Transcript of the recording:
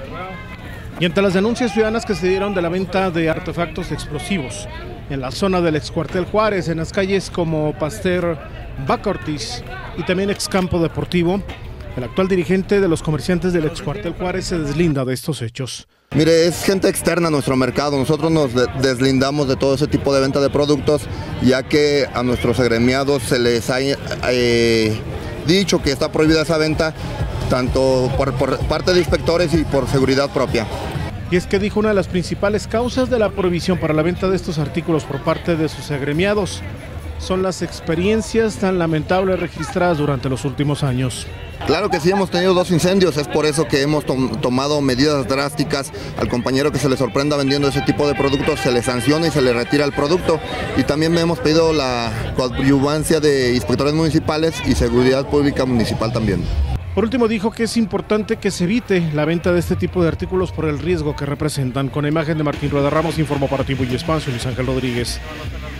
Y ante las denuncias ciudadanas que se dieron de la venta de artefactos explosivos en la zona del excuartel Juárez, en las calles como Pasteur, Vaca Ortiz y también Excampo Deportivo, el actual dirigente de los comerciantes del excuartel Juárez se deslinda de estos hechos. Mire, es gente externa a nuestro mercado. Nosotros nos deslindamos de todo ese tipo de venta de productos, ya que a nuestros agremiados se les ha dicho que está prohibida esa venta, tanto por parte de inspectores y por seguridad propia. Y es que dijo una de las principales causas de la prohibición para la venta de estos artículos por parte de sus agremiados son las experiencias tan lamentables registradas durante los últimos años. Claro que sí, hemos tenido 2 incendios, es por eso que hemos tomado medidas drásticas. Al compañero que se le sorprenda vendiendo ese tipo de productos se le sanciona y se le retira el producto. Y también hemos pedido la coadyuvancia de inspectores municipales y seguridad pública municipal también. Por último, dijo que es importante que se evite la venta de este tipo de artículos por el riesgo que representan. Con la imagen de Martín Rueda Ramos, informó para Tiempo y Espacio Luis Ángel Rodríguez.